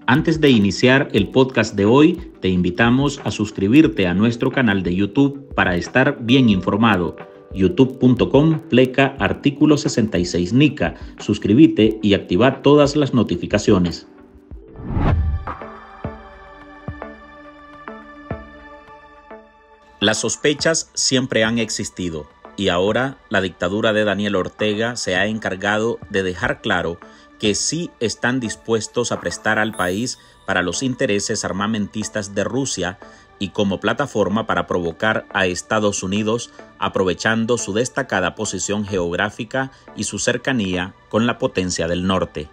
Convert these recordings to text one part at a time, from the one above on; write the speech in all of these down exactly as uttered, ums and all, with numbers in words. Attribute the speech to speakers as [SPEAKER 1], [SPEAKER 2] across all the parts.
[SPEAKER 1] Antes de iniciar el podcast de hoy, te invitamos a suscribirte a nuestro canal de YouTube para estar bien informado. youtube punto com pleca artículo sesenta y seis Nica. Suscríbete y activa todas las notificaciones. Las sospechas siempre han existido y ahora la dictadura de Daniel Ortega se ha encargado de dejar claro que sí están dispuestos a prestar al país para los intereses armamentistas de Rusia y como plataforma para provocar a Estados Unidos, aprovechando su destacada posición geográfica y su cercanía con la potencia del norte.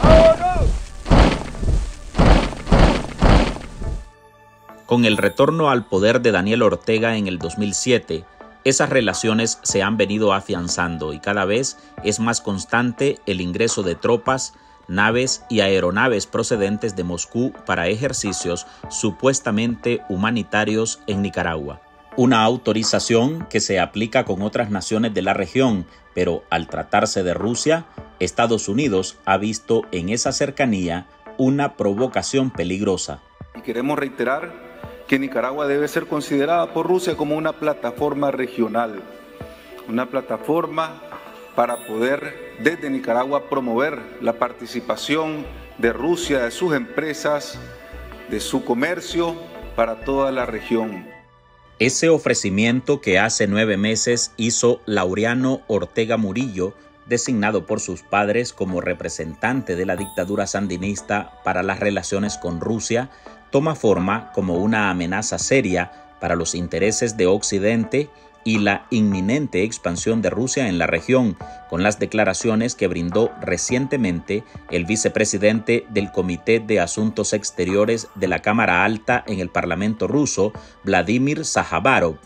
[SPEAKER 1] Con el retorno al poder de Daniel Ortega en el dos mil siete, esas relaciones se han venido afianzando y cada vez es más constante el ingreso de tropas, naves y aeronaves procedentes de Moscú para ejercicios supuestamente humanitarios en Nicaragua. Una autorización que se aplica con otras naciones de la región, pero al tratarse de Rusia, Estados Unidos ha visto en esa cercanía una provocación peligrosa.
[SPEAKER 2] Y queremos reiterar que Nicaragua debe ser considerada por Rusia como una plataforma regional, una plataforma para poder desde Nicaragua promover la participación de Rusia, de sus empresas, de su comercio para toda la región.
[SPEAKER 1] Ese ofrecimiento que hace nueve meses hizo Laureano Ortega Murillo, designado por sus padres como representante de la dictadura sandinista para las relaciones con Rusia, toma forma como una amenaza seria para los intereses de Occidente y la inminente expansión de Rusia en la región, con las declaraciones que brindó recientemente el vicepresidente del Comité de Asuntos Exteriores de la Cámara Alta en el Parlamento ruso, Vladimir Sajavarov.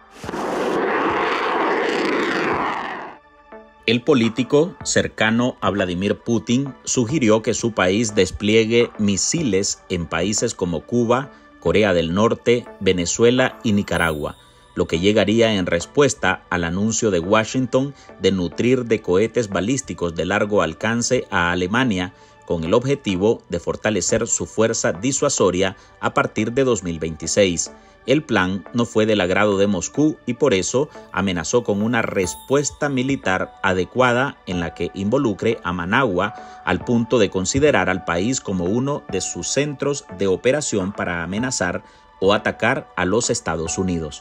[SPEAKER 1] El político, cercano a Vladimir Putin, sugirió que su país despliegue misiles en países como Cuba, Corea del Norte, Venezuela y Nicaragua, lo que llegaría en respuesta al anuncio de Washington de nutrir de cohetes balísticos de largo alcance a Alemania, con el objetivo de fortalecer su fuerza disuasoria a partir de dos mil veintiséis. El plan no fue del agrado de Moscú y por eso amenazó con una respuesta militar adecuada en la que involucre a Managua, al punto de considerar al país como uno de sus centros de operación para amenazar o atacar a los Estados Unidos.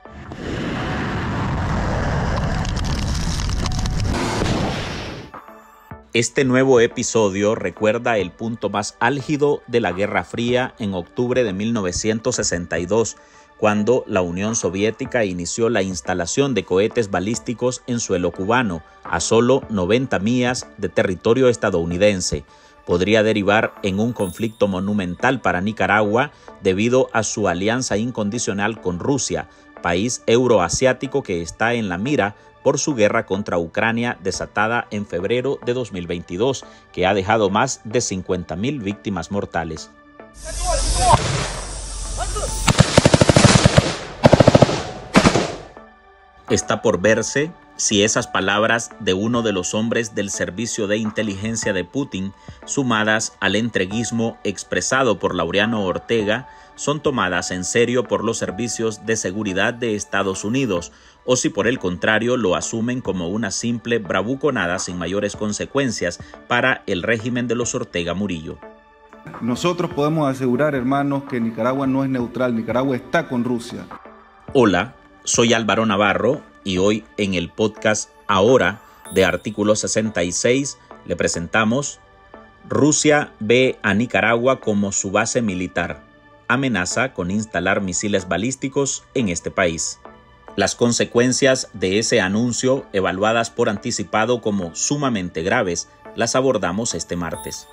[SPEAKER 1] Este nuevo episodio recuerda el punto más álgido de la Guerra Fría en octubre de mil novecientos sesenta y dos, cuando la Unión Soviética inició la instalación de cohetes balísticos en suelo cubano, a solo noventa millas de territorio estadounidense. Podría derivar en un conflicto monumental para Nicaragua debido a su alianza incondicional con Rusia, país euroasiático que está en la mira por su guerra contra Ucrania desatada en febrero de dos mil veintidós, que ha dejado más de cincuenta mil víctimas mortales. Está por verse si esas palabras de uno de los hombres del servicio de inteligencia de Putin, sumadas al entreguismo expresado por Laureano Ortega, son tomadas en serio por los servicios de seguridad de Estados Unidos, o si por el contrario lo asumen como una simple bravuconada sin mayores consecuencias para el régimen de los Ortega Murillo.
[SPEAKER 2] Nosotros podemos asegurar, hermanos, que Nicaragua no es neutral, Nicaragua está con Rusia.
[SPEAKER 1] Hola, soy Álvaro Navarro y hoy en el podcast Ahora de Artículo sesenta y seis le presentamos: Rusia ve a Nicaragua como su base militar. Amenaza con instalar misiles balísticos en este país. Las consecuencias de ese anuncio, evaluadas por anticipado como sumamente graves, las abordamos este martes.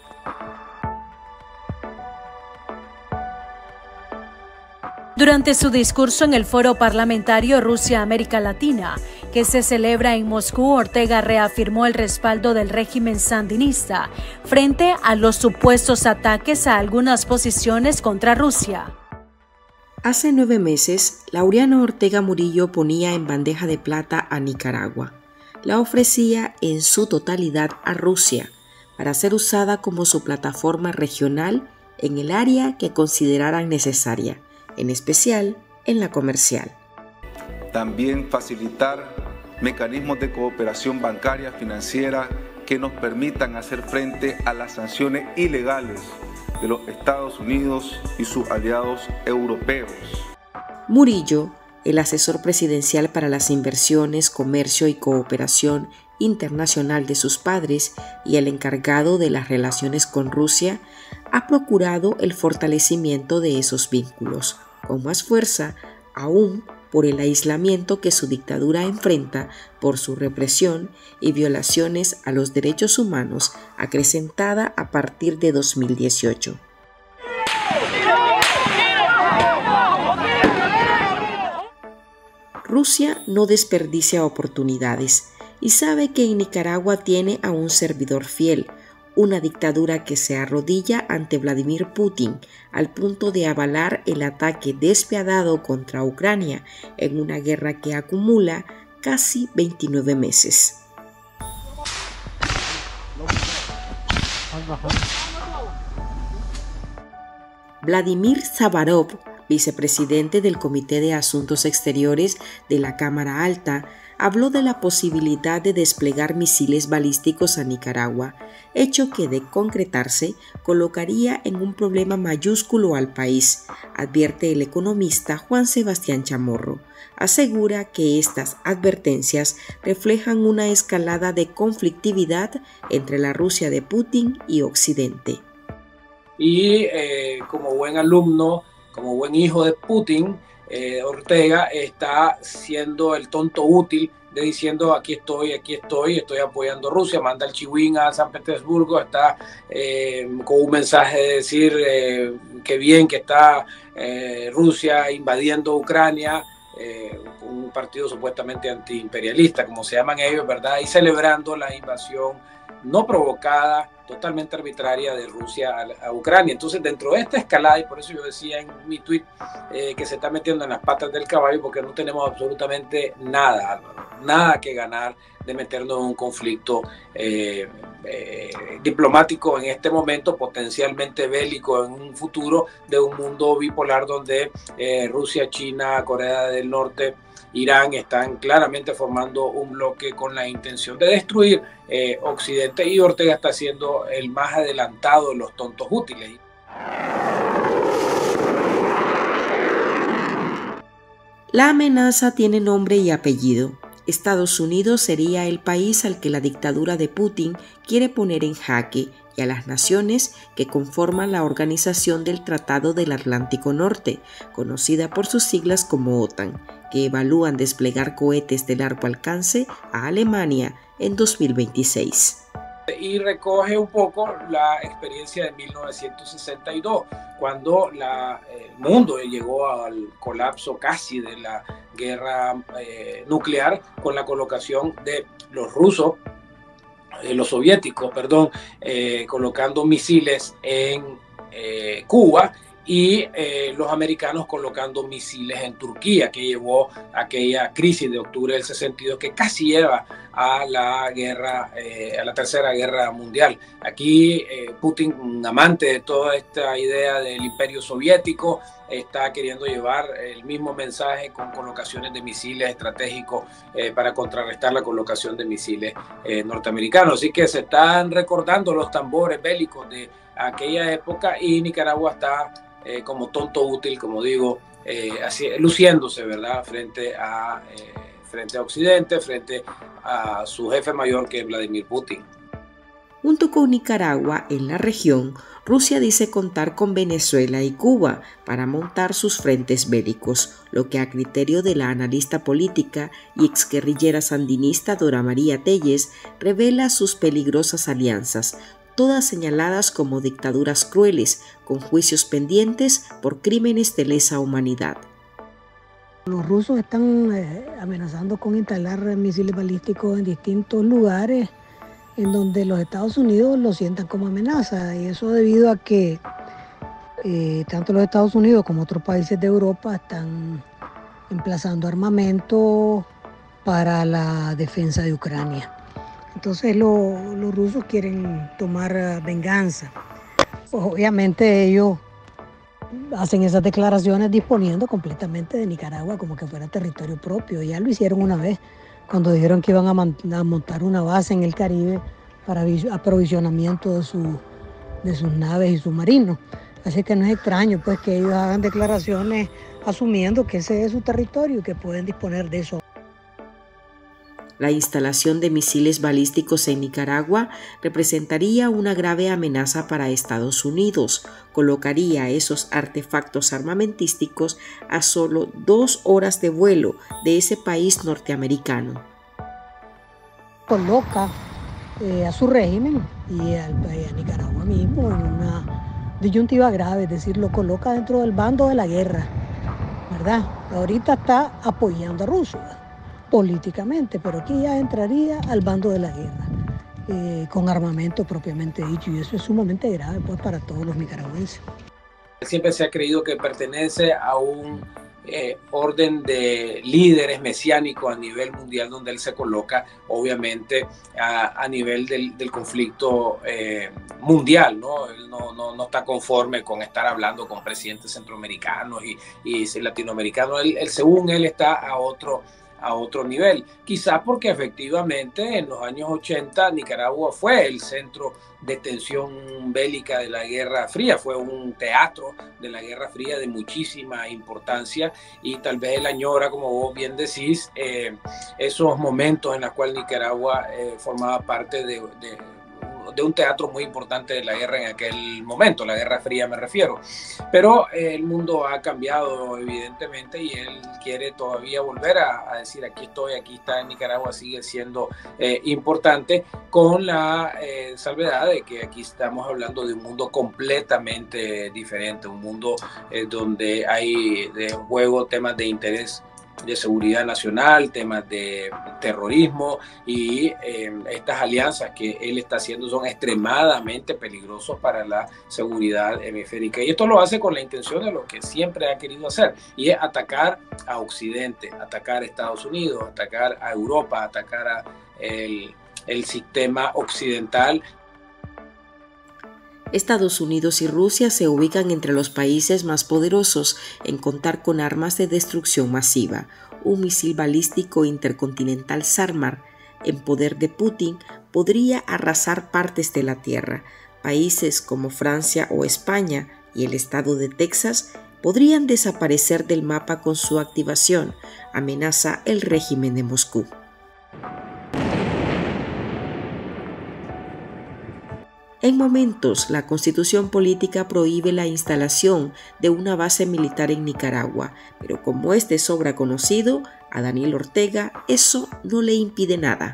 [SPEAKER 3] Durante su discurso en el Foro Parlamentario Rusia-América Latina, que se celebra en Moscú, Ortega reafirmó el respaldo del régimen sandinista frente a los supuestos ataques a algunas posiciones contra Rusia.
[SPEAKER 4] Hace nueve meses, Laureano Ortega Murillo ponía en bandeja de plata a Nicaragua. La ofrecía en su totalidad a Rusia para ser usada como su plataforma regional en el área que consideraran necesaria, en especial en la comercial.
[SPEAKER 2] También facilitar mecanismos de cooperación bancaria, financiera, que nos permitan hacer frente a las sanciones ilegales de los Estados Unidos y sus aliados europeos.
[SPEAKER 4] Murillo, el asesor presidencial para las inversiones, comercio y cooperación internacional de sus padres y el encargado de las relaciones con Rusia, ha procurado el fortalecimiento de esos vínculos, con más fuerza aún por el aislamiento que su dictadura enfrenta por su represión y violaciones a los derechos humanos acrecentada a partir de dos mil dieciocho. Rusia no desperdicia oportunidades y sabe que en Nicaragua tiene a un servidor fiel, una dictadura que se arrodilla ante Vladimir Putin al punto de avalar el ataque despiadado contra Ucrania en una guerra que acumula casi veintinueve meses. Vladimir Savarov, vicepresidente del Comité de Asuntos Exteriores de la Cámara Alta, habló de la posibilidad de desplegar misiles balísticos a Nicaragua, hecho que, de concretarse, colocaría en un problema mayúsculo al país, advierte el economista Juan Sebastián Chamorro. Asegura que estas advertencias reflejan una escalada de conflictividad entre la Rusia de Putin y Occidente.
[SPEAKER 5] Y eh, como buen alumno, como buen hijo de Putin, Eh, Ortega está siendo el tonto útil de diciendo aquí estoy, aquí estoy, estoy apoyando a Rusia, manda el chihuín a San Petersburgo, está eh, con un mensaje de decir eh, que bien que está eh, Rusia invadiendo Ucrania, eh, un partido supuestamente antiimperialista, como se llaman ellos, ¿verdad? Y celebrando la invasión no provocada, totalmente arbitraria de Rusia a, a Ucrania. Entonces, dentro de esta escalada, y por eso yo decía en mi tweet eh, que se está metiendo en las patas del caballo, porque no tenemos absolutamente nada, Álvaro, nada que ganar de meternos en un conflicto eh, eh, diplomático en este momento, potencialmente bélico en un futuro, de un mundo bipolar donde eh, Rusia, China, Corea del Norte, Irán están claramente formando un bloque con la intención de destruir eh, Occidente, y Ortega está siendo el más adelantado de los tontos útiles.
[SPEAKER 4] La amenaza tiene nombre y apellido. Estados Unidos sería el país al que la dictadura de Putin quiere poner en jaque, y a las naciones que conforman la Organización del Tratado del Atlántico Norte, conocida por sus siglas como OTAN, que evalúan desplegar cohetes de largo alcance a Alemania en dos mil veintiséis.
[SPEAKER 5] Y recoge un poco la experiencia de mil novecientos sesenta y dos, cuando la, el mundo llegó al colapso casi de la guerra eh, nuclear, con la colocación de los rusos, eh, los soviéticos, perdón, eh, colocando misiles en eh, Cuba, y eh, los americanos colocando misiles en Turquía, que llevó a aquella crisis de octubre del sesenta y dos que casi lleva a la guerra, eh, a la tercera guerra mundial. Aquí eh, Putin, un amante de toda esta idea del imperio soviético, está queriendo llevar el mismo mensaje con colocaciones de misiles estratégicos eh, para contrarrestar la colocación de misiles eh, norteamericanos. Así que se están recordando los tambores bélicos de aquella época, y Nicaragua está Eh, como tonto útil, como digo, eh, así, luciéndose, ¿verdad?, frente a, eh, frente a Occidente, frente a su jefe mayor, que es Vladimir Putin.
[SPEAKER 4] Junto con Nicaragua, en la región, Rusia dice contar con Venezuela y Cuba para montar sus frentes bélicos, lo que a criterio de la analista política y exguerrillera sandinista Dora María Telles revela sus peligrosas alianzas, todas señaladas como dictaduras crueles, con juicios pendientes por crímenes de lesa humanidad.
[SPEAKER 6] Los rusos están eh, amenazando con instalar misiles balísticos en distintos lugares en donde los Estados Unidos lo sientan como amenaza, y eso debido a que eh, tanto los Estados Unidos como otros países de Europa están emplazando armamento para la defensa de Ucrania. Entonces lo, los rusos quieren tomar venganza. Pues obviamente ellos hacen esas declaraciones disponiendo completamente de Nicaragua como que fuera territorio propio. Ya lo hicieron una vez cuando dijeron que iban a, man- a montar una base en el Caribe para aprovisionamiento de, su, de sus naves y submarinos. Así que no es extraño pues que ellos hagan declaraciones asumiendo que ese es su territorio y que pueden disponer de eso.
[SPEAKER 4] La instalación de misiles balísticos en Nicaragua representaría una grave amenaza para Estados Unidos. Colocaría esos artefactos armamentísticos a solo dos horas de vuelo de ese país norteamericano.
[SPEAKER 6] Coloca eh, a su régimen y al, a Nicaragua mismo en una disyuntiva grave, es decir, lo coloca dentro del bando de la guerra, ¿verdad? Ahorita está apoyando a Rusia políticamente, pero aquí ya entraría al bando de la guerra, eh, con armamento propiamente dicho, y eso es sumamente grave pues, para todos los nicaragüenses.
[SPEAKER 5] Siempre se ha creído que pertenece a un eh, orden de líderes mesiánicos a nivel mundial, donde él se coloca, obviamente, a, a nivel del, del conflicto eh, mundial, ¿no? Él no, no, no está conforme con estar hablando con presidentes centroamericanos y, y latinoamericanos. Él, él, según él, está a otro a otro nivel, quizás porque efectivamente en los años ochenta Nicaragua fue el centro de tensión bélica de la Guerra Fría, fue un teatro de la Guerra Fría de muchísima importancia y tal vez él añora, como vos bien decís, eh, esos momentos en los cuales Nicaragua eh, formaba parte de, de de un teatro muy importante de la guerra en aquel momento, la Guerra Fría me refiero, pero eh, el mundo ha cambiado evidentemente y él quiere todavía volver a, a decir aquí estoy, aquí está en Nicaragua, sigue siendo eh, importante, con la eh, salvedad de que aquí estamos hablando de un mundo completamente diferente, un mundo eh, donde hay de juego temas de interés de seguridad nacional, temas de terrorismo y eh, estas alianzas que él está haciendo son extremadamente peligrosos para la seguridad hemisférica. Y esto lo hace con la intención de lo que siempre ha querido hacer, y es atacar a Occidente, atacar a Estados Unidos, atacar a Europa, atacar a el, el sistema occidental.
[SPEAKER 4] Estados Unidos y Rusia se ubican entre los países más poderosos en contar con armas de destrucción masiva. Un misil balístico intercontinental Sarmar en poder de Putin podría arrasar partes de la Tierra. Países como Francia o España y el estado de Texas podrían desaparecer del mapa con su activación, amenaza el régimen de Moscú. En momentos, la Constitución política prohíbe la instalación de una base militar en Nicaragua, pero como es de sobra conocido, a Daniel Ortega eso no le impide nada.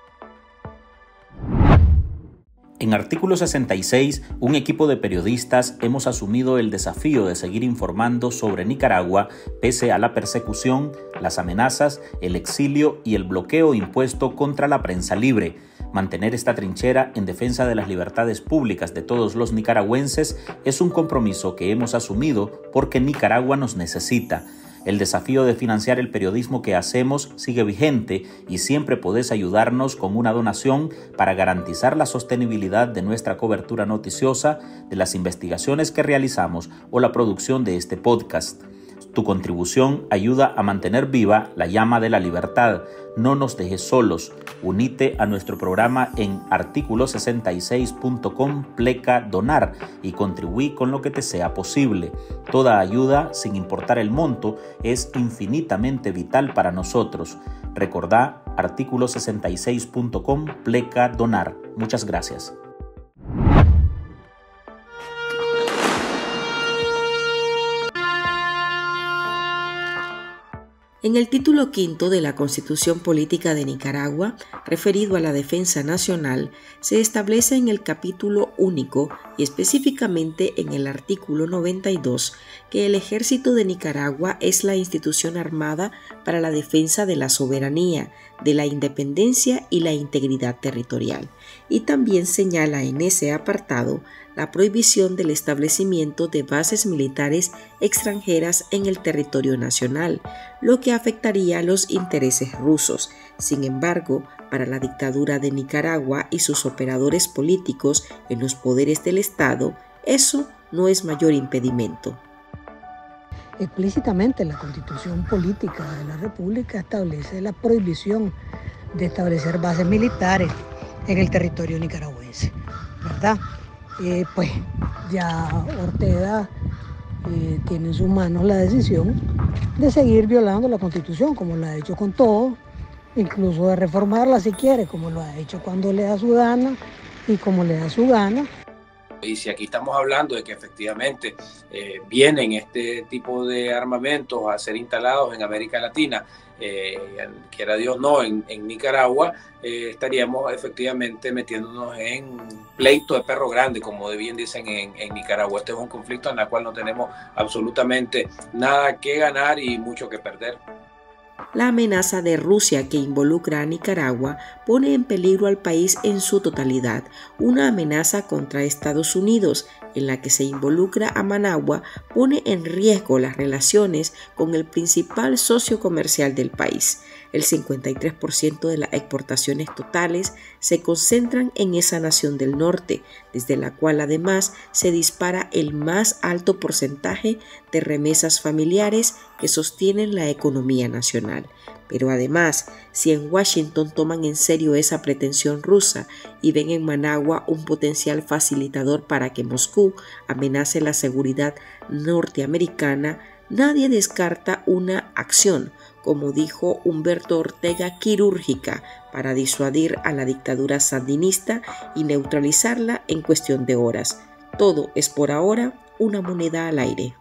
[SPEAKER 1] En Artículo sesenta y seis, un equipo de periodistas hemos asumido el desafío de seguir informando sobre Nicaragua pese a la persecución, las amenazas, el exilio y el bloqueo impuesto contra la prensa libre. Mantener esta trinchera en defensa de las libertades públicas de todos los nicaragüenses es un compromiso que hemos asumido porque Nicaragua nos necesita. El desafío de financiar el periodismo que hacemos sigue vigente y siempre podés ayudarnos con una donación para garantizar la sostenibilidad de nuestra cobertura noticiosa, de las investigaciones que realizamos o la producción de este podcast. Tu contribución ayuda a mantener viva la llama de la libertad. No nos dejes solos. Unite a nuestro programa en artículo sesenta y seis punto com pleca donar y contribuí con lo que te sea posible. Toda ayuda, sin importar el monto, es infinitamente vital para nosotros. Recordá artículo sesenta y seis punto com pleca donar. Muchas gracias.
[SPEAKER 4] En el título quinto de la Constitución Política de Nicaragua, referido a la defensa nacional, se establece en el capítulo único y específicamente en el artículo noventa y dos que el Ejército de Nicaragua es la institución armada para la defensa de la soberanía, de la independencia y la integridad territorial, y también señala en ese apartado la prohibición del establecimiento de bases militares extranjeras en el territorio nacional, lo que afectaría a los intereses rusos. Sin embargo, para la dictadura de Nicaragua y sus operadores políticos en los poderes del Estado, eso no es mayor impedimento.
[SPEAKER 6] Explícitamente la Constitución Política de la República establece la prohibición de establecer bases militares en el territorio nicaragüense, ¿verdad? Eh, pues ya Ortega eh, tiene en sus manos la decisión de seguir violando la Constitución, como lo ha hecho con todo, incluso de reformarla si quiere, como lo ha hecho cuando le da su gana y como le da su gana.
[SPEAKER 5] Y si aquí estamos hablando de que efectivamente eh, vienen este tipo de armamentos a ser instalados en América Latina, eh, quiera Dios no, en, en Nicaragua, eh, estaríamos efectivamente metiéndonos en pleito de perro grande, como bien dicen en, en Nicaragua. Este es un conflicto en el cual no tenemos absolutamente nada que ganar y mucho que perder.
[SPEAKER 4] La amenaza de Rusia que involucra a Nicaragua pone en peligro al país en su totalidad. Una amenaza contra Estados Unidos, en la que se involucra a Managua, pone en riesgo las relaciones con el principal socio comercial del país. El cincuenta y tres por ciento de las exportaciones totales se concentran en esa nación del norte, desde la cual además se dispara el más alto porcentaje de remesas familiares que sostienen la economía nacional. Pero además, si en Washington toman en serio esa pretensión rusa y ven en Managua un potencial facilitador para que Moscú amenace la seguridad norteamericana, nadie descarta una acción, como dijo Humberto Ortega, quirúrgica para disuadir a la dictadura sandinista y neutralizarla en cuestión de horas. Todo es por ahora una moneda al aire.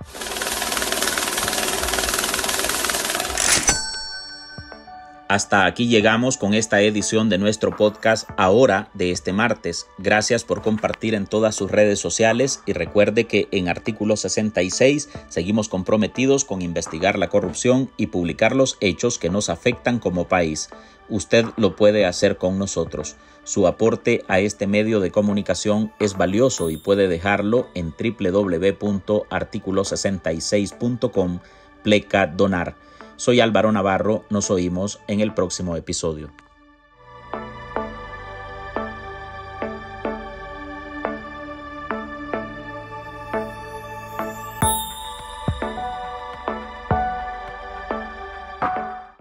[SPEAKER 1] Hasta aquí llegamos con esta edición de nuestro podcast Ahora de este martes. Gracias por compartir en todas sus redes sociales y recuerde que en Artículo sesenta y seis seguimos comprometidos con investigar la corrupción y publicar los hechos que nos afectan como país. Usted lo puede hacer con nosotros. Su aporte a este medio de comunicación es valioso y puede dejarlo en doble u doble u doble u punto artículo sesenta y seis punto com pleca donar. Soy Álvaro Navarro, nos oímos en el próximo episodio.